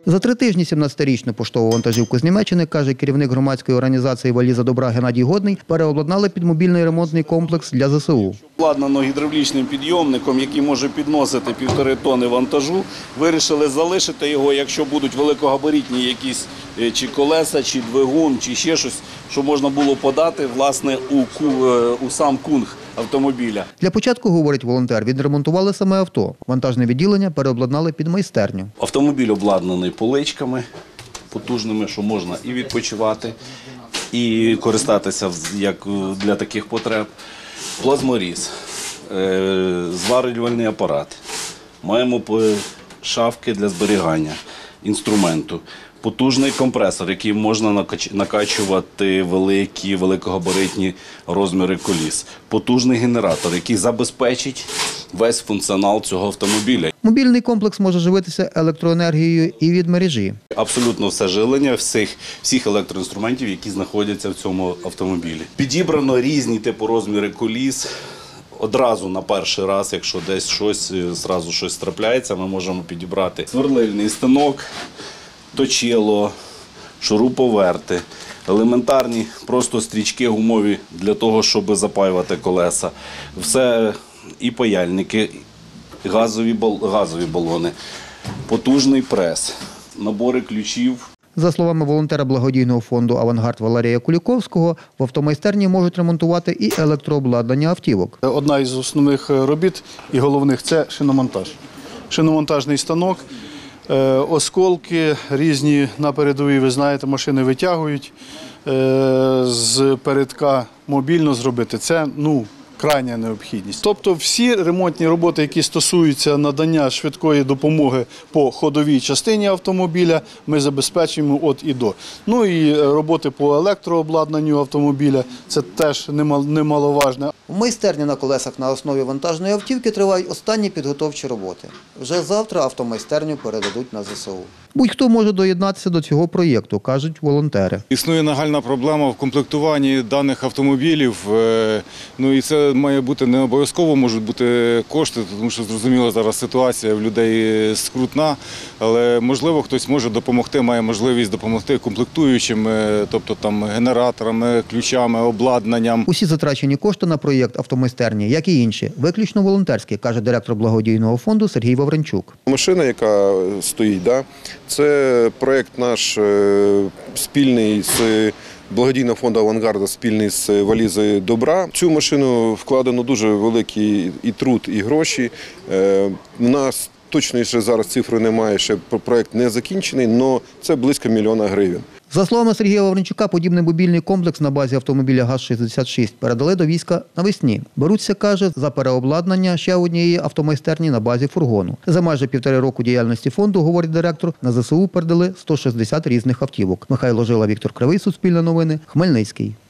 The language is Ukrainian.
За 3 тижні 17-річну поштову вантажівку з Німеччини, каже керівник громадської організації «Валіза добра» Геннадій Годний, переобладнали під мобільний ремонтний комплекс для ЗСУ. Обладнано гідравлічним підйомником, який може підносити 1,5 тонни вантажу. Вирішили залишити його, якщо будуть великогабаритні якісь чи колеса, чи двигун, чи ще щось, що можна було подати, власне, у сам кунг автомобіля. Для початку, говорить волонтер, відремонтували саме авто. Вантажне відділення переобладнали під майстерню. Автомобіль обладнаний поличками потужними, що можна і відпочивати, і користатися як для таких потреб. Плазморіз, зварювальний апарат. Маємо шафки для зберігання інструменту. Потужний компресор, який можна накачувати великогабаритні розміри коліс. Потужний генератор, який забезпечить весь функціонал цього автомобіля. Мобільний комплекс може живитися електроенергією і від мережі. Абсолютно все живлення всіх електроінструментів, які знаходяться в цьому автомобілі. Підібрано різні типу розміри коліс. Одразу на перший раз, якщо десь щось трапляється, ми можемо підібрати сверлильний станок, точило, шуруповерти, елементарні просто стрічки гумові для того, щоб запаювати колеса. Все і паяльники, і газові балони, потужний прес, набори ключів. За словами волонтера благодійного фонду «Авангард» Валерія Куліковського, в автомайстерні можуть ремонтувати і електрообладнання автівок. Одна із основних робіт і головних – це шиномонтаж. Шиномонтажний станок, осколки різні на передовій, ви знаєте, машини витягують. З передка мобільно зробити – це крайня необхідність. Тобто всі ремонтні роботи, які стосуються надання швидкої допомоги по ходовій частині автомобіля, ми забезпечуємо від і до. Ну і роботи по електрообладнанню автомобіля – це теж немаловажне. У майстерні на колесах на основі вантажної автівки тривають останні підготовчі роботи. Вже завтра автомайстерню передадуть на ЗСУ. Будь-хто може доєднатися до цього проєкту, кажуть волонтери. Існує нагальна проблема в комплектуванні даних автомобілів. І це має бути не обов'язково, можуть бути кошти, тому що, зрозуміло, зараз ситуація в людей скрутна, але, можливо, хтось може допомогти, має можливість допомогти комплектуючим, тобто там генераторами, ключами, обладнанням. Усі затрачені кошти на проєкт автомайстерні, як і інші, виключно волонтерські, каже директор благодійного фонду Сергій Вавренчук. Машина, яка стоїть, це проєкт наш спільний з благодійного фонду «Авангарда», спільний з «Валізою добра». В цю машину вкладено дуже великий і труд, і гроші. У нас точно ще зараз цифри немає, ще проєкт не закінчений, але це близько 1 мільйона гривень. За словами Сергія Вавренчука, подібний мобільний комплекс на базі автомобіля ГАЗ-66 передали до війська навесні. Беруться, каже, за переобладнання ще однієї автомайстерні на базі фургону. За майже 1,5 року діяльності фонду, говорить директор, на ЗСУ передали 160 різних автівок. Михайло Жила, Віктор Кривий, Суспільне новини, Хмельницький.